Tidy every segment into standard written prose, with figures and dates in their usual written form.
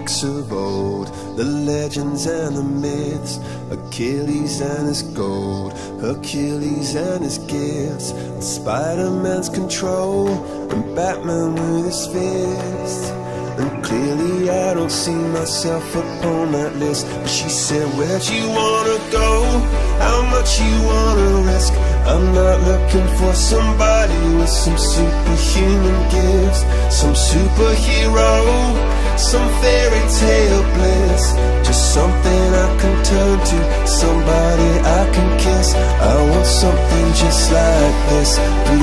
books of old, the legends and the myths, Achilles and his gold, Hercules and his gifts, and Spider-Man's control, and Batman with his fist. And clearly I don't see myself upon that list. But she said, where'd you wanna go? How much you wanna risk? I'm not looking for somebody with some superhuman gifts, some superhero, some fairy tale bliss. Just something I can turn to, somebody I can kiss. I want something just like this.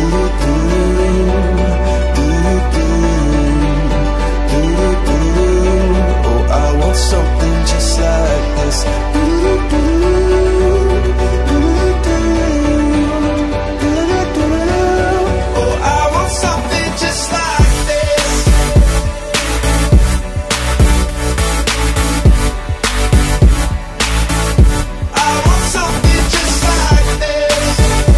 Oh, I want something just like this. Oh, I want something just like this. I want something just like this.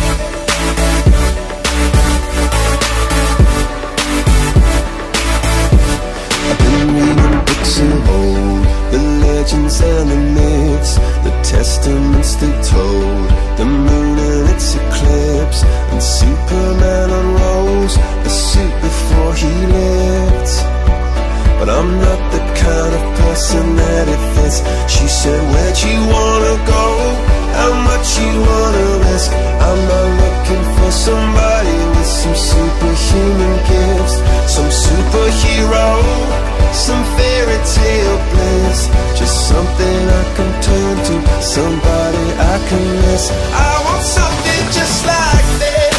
I've been reading books of old, the legends and the myths, the testaments they told, the moon and its eclipse, and Superman unrolls the suit before he lived. But I'm not the kind of person that it fits. She said, where'd you wanna go? How much you wanna risk? I'm not looking for somebody with some superhuman gifts, some superhero, some fairy tale bliss. Just something I can turn to, somebody I can miss. I want something just like this.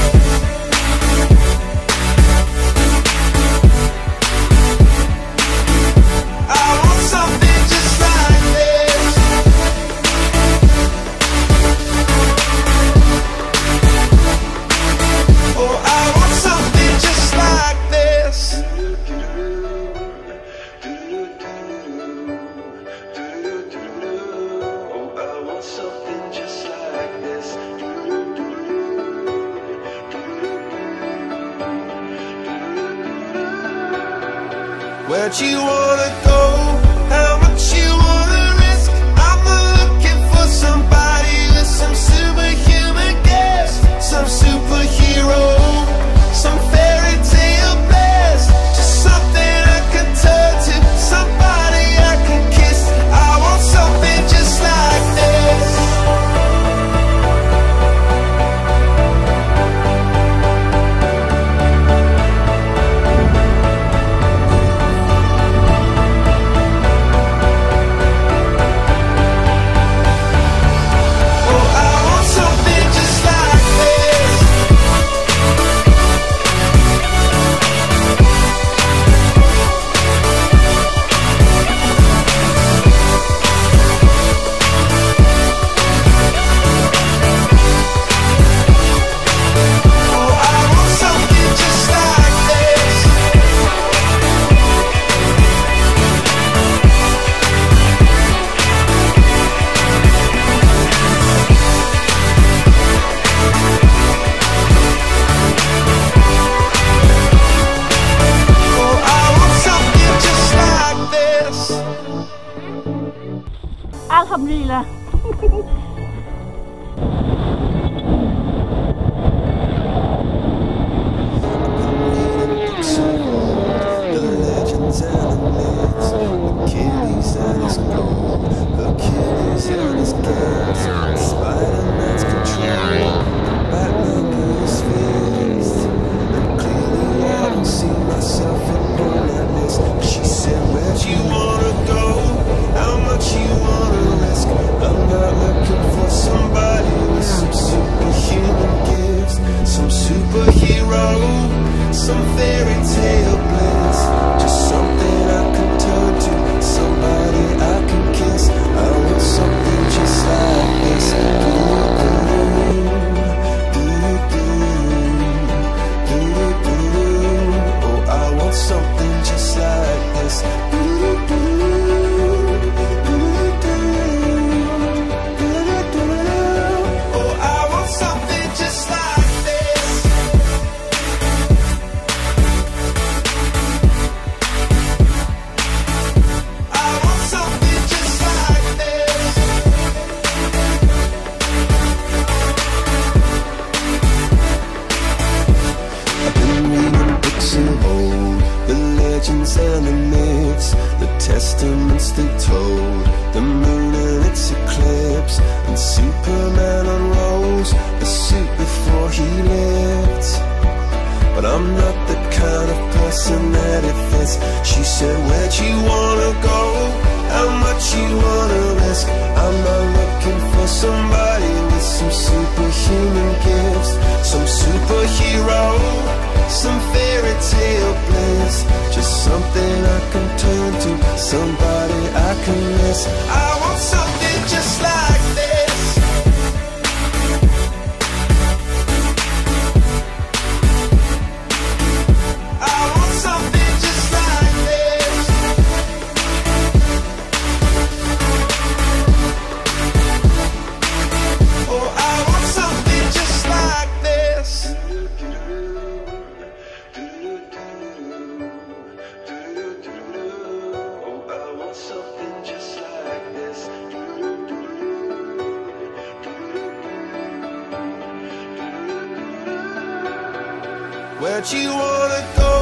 I want something just like this. Oh, I want something just like this. Oh, I want something just like this. Where'd you wanna go? How much you wanna risk? I'm not looking for somebody with some superhuman gifts, some superhero, some fairy tale bliss. Just something I can turn to, somebody I can kiss. I want something just like this. I'm not the kind of person that it fits. She said, where'd you wanna go? How much you wanna risk? I'm not looking for somebody with some superhuman gifts, some superhero, some fairy tale bliss. Just something I can turn to, somebody I can miss. I want something just like this. I want something just like this. Oh, I want something just like this. Where'd you wanna go?